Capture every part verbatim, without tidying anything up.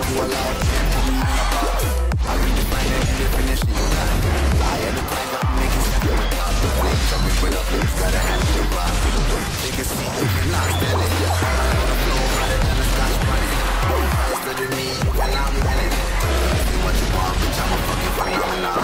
you allow. I redefine every definition you got. I am the kind that make you step to the top. Tell me when up, it's gotta handle the rock. Take a seat, you cannot stand it. I wanna flow harder than a scotch bunny. Faster than me, you cannot manage it. Do what you want, bitch, I'm a fucking phenomenon.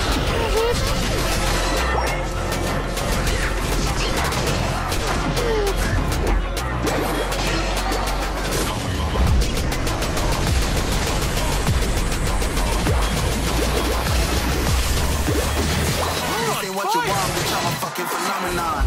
Say what you want, bitch, I'm a fucking phenomenon.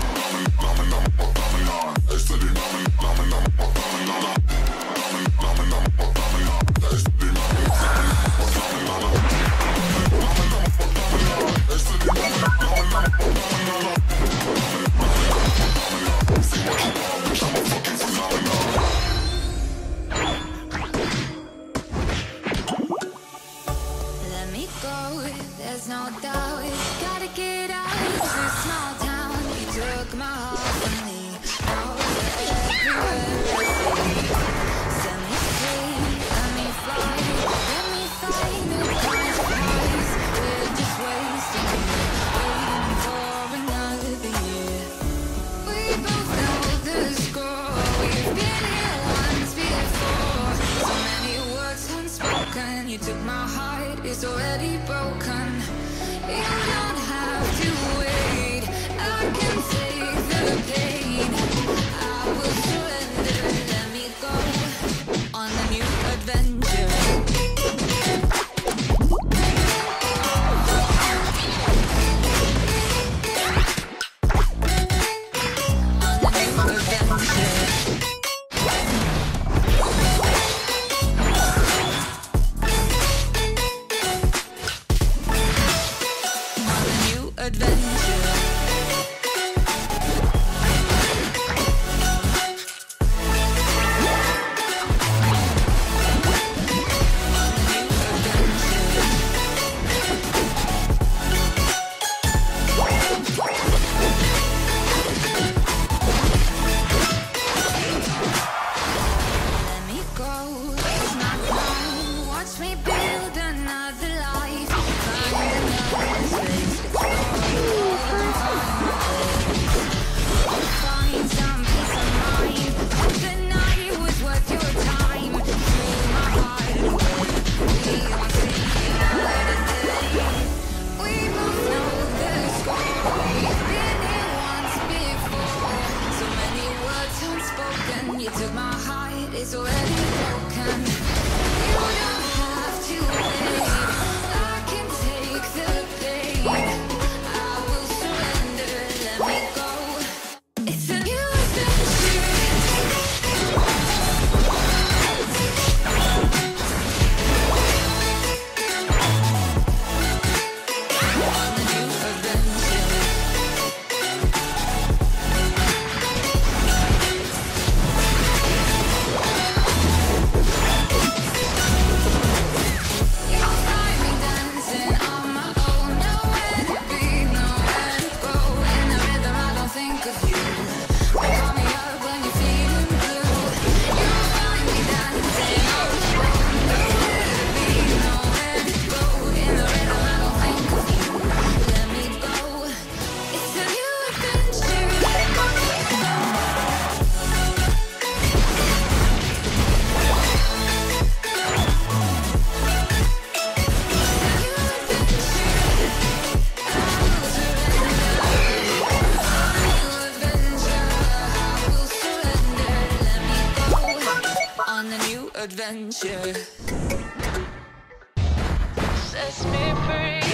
Let me go, there's no doubt. Gotta get out of this small town. You took my heart from me. Now it's everywhere. Set me free, let me fly. Let me find new kinds of highs. We're just wasting waiting for another year. We both know the score. We've been here once before. So many words unspoken. You took my heart, it's already broken. You don't have to wait. I can take the pain. I will surrender. Let me go on a new adventure. You took my heart, it's already broken. You don't have to wait. I can take the pain. I will surrender, let me go. It's a new adventure. On a new adventure. Adventure sets me free.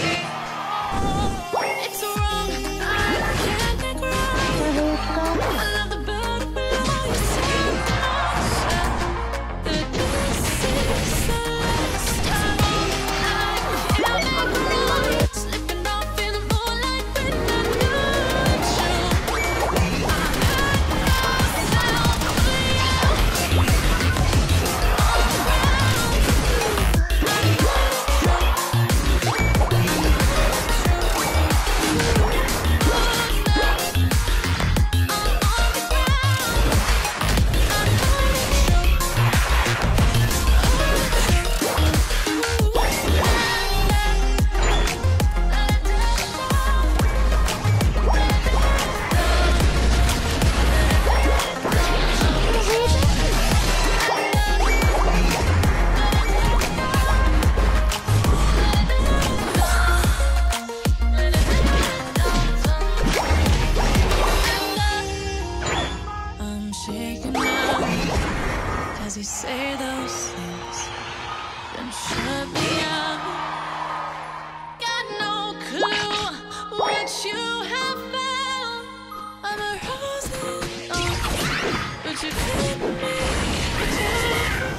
It's wrong, I can't make right. I love the bird below you said that this is the last time I can't make right. Slipping off in the moonlight when I got you. I had myself free. shaking up, cause you say those things, then shut me up. Got no clue what you have found. I'm a rose, oh, but you couldn't make me down.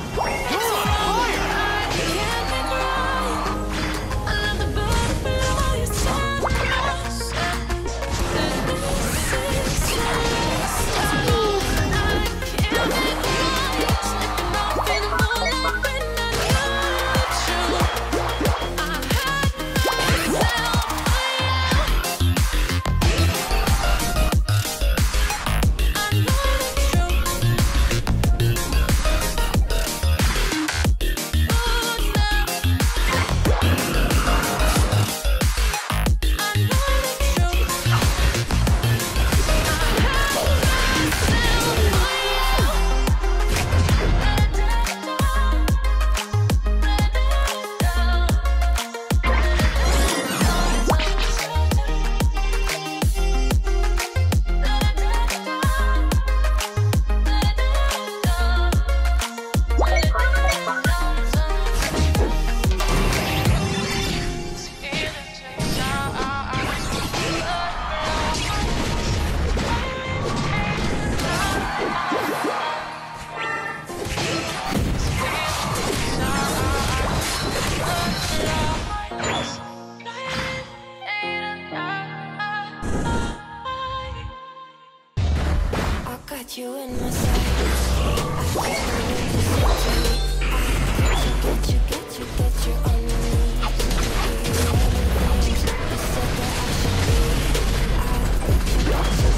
You in my sight. I get you, get you, get you on your knees. You said that I should be.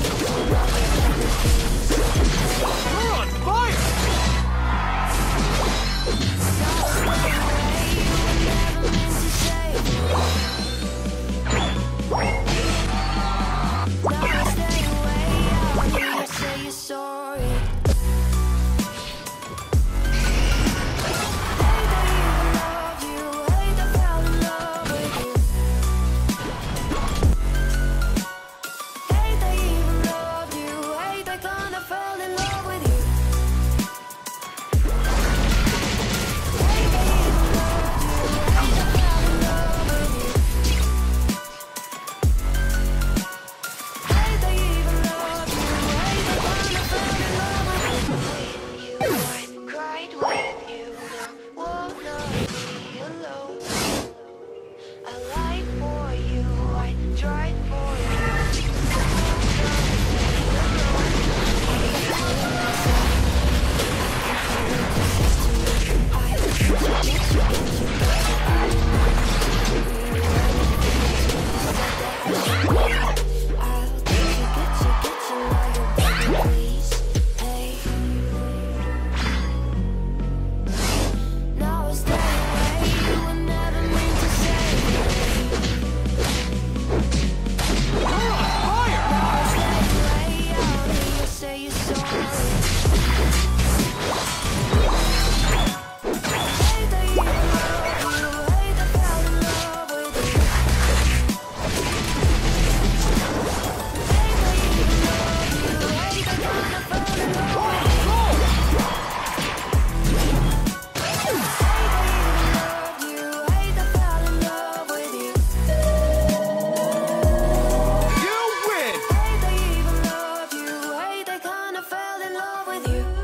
You're on fire! So stay away, you were never meant to save me. No, stay away, I need to say you're sorry. Fell in love with you.